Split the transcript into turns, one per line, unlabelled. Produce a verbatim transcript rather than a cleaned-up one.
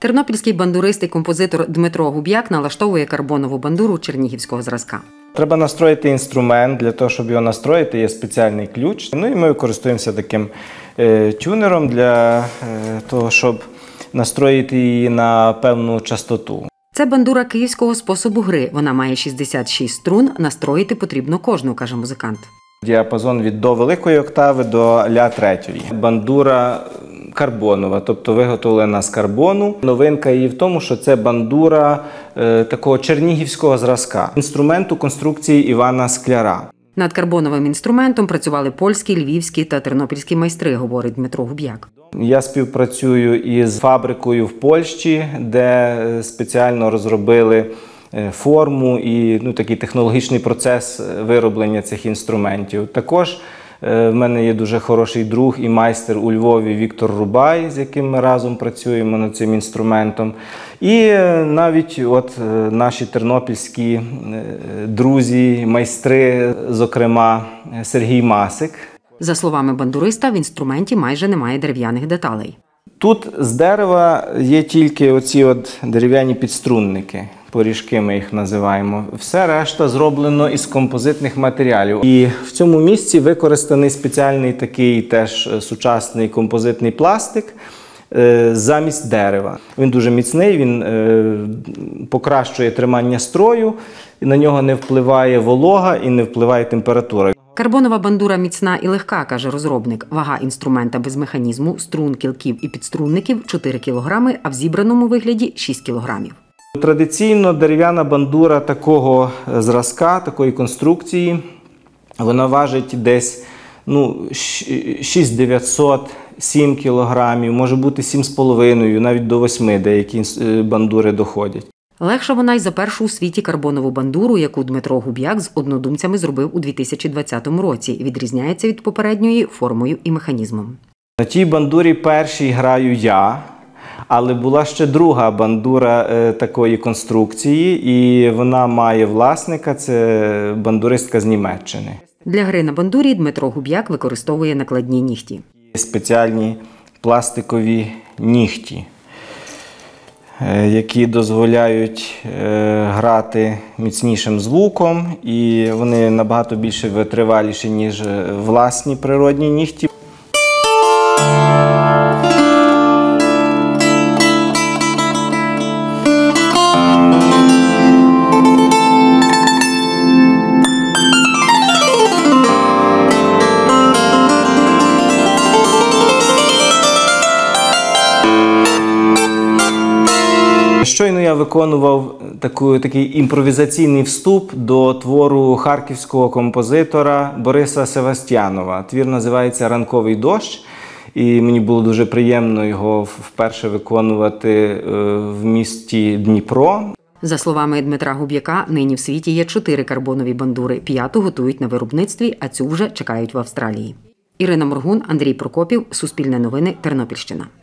Тернопільський бандурист і композитор Дмитро Губ'як налаштовує карбонову бандуру чернігівського зразка.
Треба настроїти інструмент. Для того, щоб його настроїти, є спеціальний ключ. Ну і ми користуємося таким е, тюнером для е, того, щоб настроїти її на певну частоту.
Це бандура київського способу гри. Вона має шістдесят шість струн, настроїти потрібно кожну, каже музикант.
Діапазон від до великої октави до ля третьої. Бандура карбонова, тобто виготовлена з карбону. Новинка її в тому, що це бандура е, такого чернігівського зразка. Інструменту конструкції Івана Скляра.
Над карбоновим інструментом працювали польські, львівські та тернопільські майстри, говорить Дмитро Губ'як.
Я співпрацюю із фабрикою в Польщі, де спеціально розробили форму і ну, такий технологічний процес вироблення цих інструментів. Також в мене є дуже хороший друг і майстер у Львові Віктор Рубай, з яким ми разом працюємо над цим інструментом. І навіть от наші тернопільські друзі, майстри, зокрема Сергій Масик.
За словами бандуриста, в інструменті майже немає дерев'яних деталей.
Тут з дерева є тільки оці от дерев'яні підструнники, поріжки ми їх називаємо. Все решта зроблено із композитних матеріалів. І в цьому місці використаний спеціальний такий теж сучасний композитний пластик замість дерева. Він дуже міцний, він покращує тримання строю, і на нього не впливає волога і не впливає температура.
Карбонова бандура міцна і легка, каже розробник. Вага інструмента без механізму, струн, кілків і підструнників – чотири кілограми, а в зібраному вигляді – шість кілограмів.
Традиційно дерев'яна бандура такого зразка, такої конструкції, вона важить десь ну, шість тисяч дев'ятсот - сім кілограмів, може бути сім з половиною, навіть до восьми деякі бандури доходять.
Легша вона й за першу у світі карбонову бандуру, яку Дмитро Губ'як з однодумцями зробив у дві тисячі двадцятому році. Відрізняється від попередньої формою і механізмом.
На тій бандурі першій граю я, але була ще друга бандура е, такої конструкції, і вона має власника, це бандуристка з Німеччини.
Для гри на бандурі Дмитро Губ'як використовує накладні нігті.
Спеціальні пластикові нігті, які дозволяють грати міцнішим звуком, і вони набагато більше витриваліші, ніж власні природні нігті. Щойно я виконував таку, такий імпровізаційний вступ до твору харківського композитора Бориса Севастьянова. Твір називається «Ранковий дощ», і мені було дуже приємно його вперше виконувати в місті Дніпро.
За словами Дмитра Губ'яка, нині в світі є чотири карбонові бандури, п'яту готують на виробництві, а цю вже чекають в Австралії. Ірина Моргун, Андрій Прокопів, Суспільне новини, Тернопільщина.